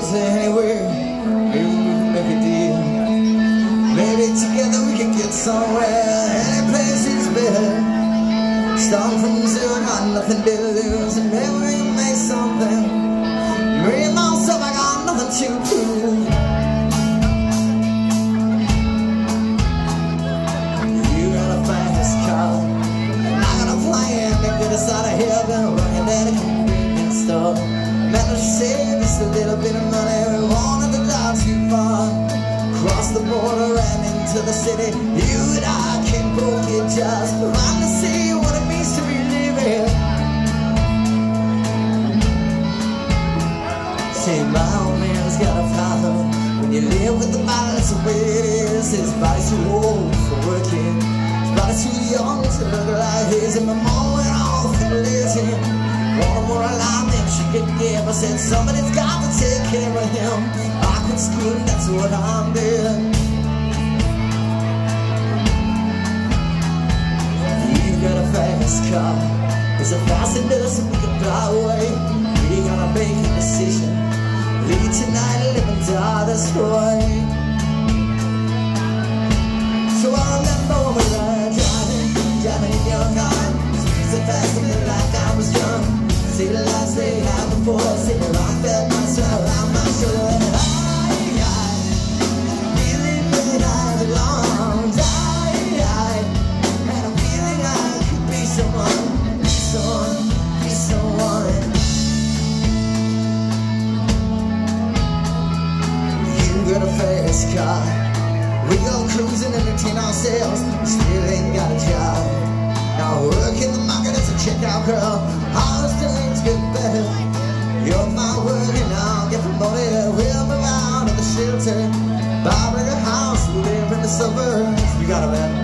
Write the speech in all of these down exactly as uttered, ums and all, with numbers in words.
is there anywhere maybe we can make a deal? Maybe together we can get somewhere. Any place is better. Start from zero, got nothing to lose, and maybe we can make something. Me myself, I got nothing to prove. You got a fast car, and I got a plan to get us out of here. Been working at a convenience store, managed to save just a little bit of money. We wanted to drive too far, cross the border and into the city. You and I can both get just fine to see what it means to be living. Say my old man's got a problem. When you live with the body, that's the way it is. His body's too old for working, his body's too young to look like his. And my mom went off and lazy, wanted more alive than she could give. I said somebody's got to take care of him. I quit school, that's what I'm doing. You've got a fast car, it's a fast enough so we can fly away. We gotta make a decision, leave tonight and live and die this way. So I remember when we were driving, driving in your car, streets so fast and felt like I was drunk. See the lights they had before, see the rock felt nice around my shoulder. And I, I really, really I belonged. I, I had a feeling I could be someone, be someone, be someone. You got a fast car, we go cruising and entertain ourselves. Still ain't got a job. Now work in the market as a checkout girl. All those things get better. You'll find work and I'll get promoted. We'll move out of the shelter, buy a bigger house, live in the suburbs. You got a man.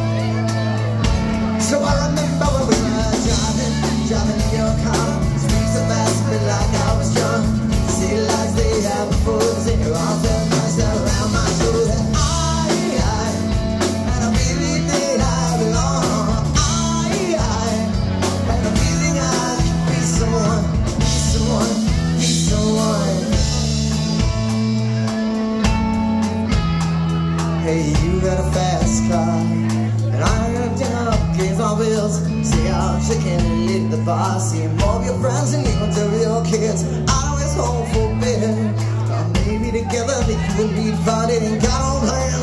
So I remember when we were driving, driving in your car. Streets so fast, feel like I was young. See the lights they had before, see your arms felt nice around my shoulder. I, I had a feeling that I belong. I, I had a feeling I could be someone, be someone, be someone. Hey, you got a fast car, and I got down, games on wheels. See how chicken and lit the bar. See more of your friends and even to your kids. I always hope for better. Or maybe together that you and me find it. Ain't got no plan